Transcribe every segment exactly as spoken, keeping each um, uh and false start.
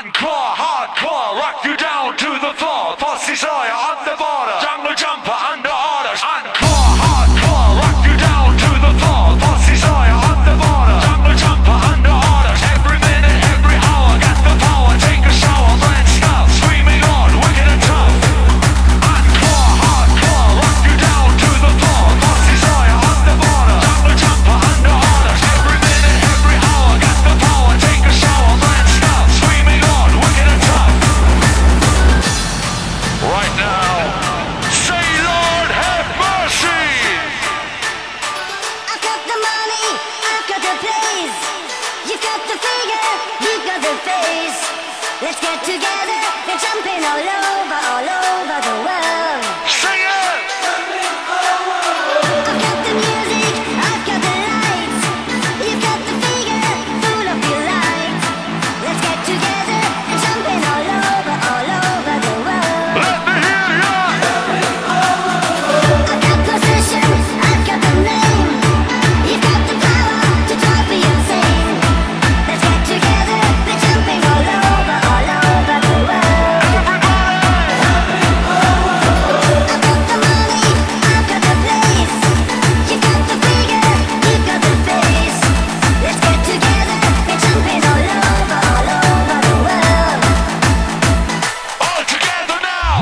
Encore, hardcore, rock you down to the floor. Pussy Sawyer on the border, jungle jumper under orders. Encore, hardcore, rock you down to the floor. Pussy Sawyer on the border, jungle jumper under orders. Every minute, every hour, got the power. Take a shower, blend scuff, screaming on, wicked and tough. Encore, hardcore, rock you down to the floor. Pussy Sawyer on the border, jungle jumper under orders. Every minute, every hour, got the power. Take a shower, blend scuff, screaming on, wicked and tough. Right now, say Lord have mercy. I've got the money, I've got the place. You got the figure, you got the face. Let's get together and jumping all over, all over the world. Sing it. I've got the music, I've got the lights. You got the figure, full of delight. Let's get together and jumping all over, all over the world. Let me hear ya. I've got possession, I've got the name. You got the power to drive me insane. Let's get together and jumping all over, all over the world. I've got the money, I've got the place. You got the figure, you got the face. Let's get together and jumping all over, all over the world. All together now.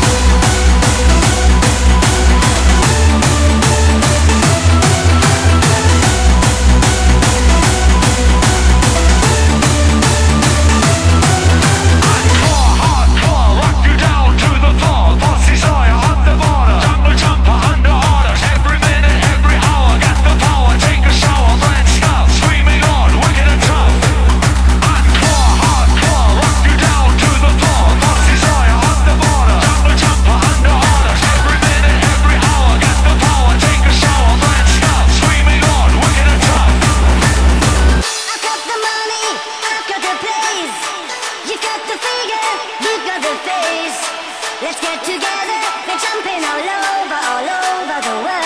Hardcore, hardcore, rock you down to the floor. Pussy Sawyer on the border, jungle jumper under orders. Every minute, every hour, got the power. Take a shower, blend scuff, screaming on, wicked and tough. Hardcore, hardcore, rock you down to the floor. Pussy Sawyer on the border, jungle jumper under orders. Every minute, every hour, got the power. Take a shower, blend scuff, screaming on, wicked and tough. I've got the money, I've got the place. You got the figure, you got the face. Let's get together and jumping all over, all over the world.